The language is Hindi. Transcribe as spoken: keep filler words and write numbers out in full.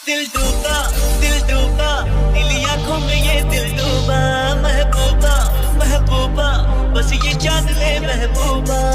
दिल डूबा दिल डूबा नीली आंखों में ये दिल डूबा महबूबा महबूबा बस ये जान ले महबूबा।